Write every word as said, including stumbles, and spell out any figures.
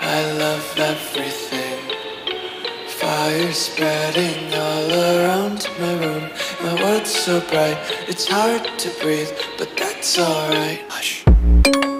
I love everything. Fire spreading all around my room. My world's so bright, it's hard to breathe, but that's alright. Hush.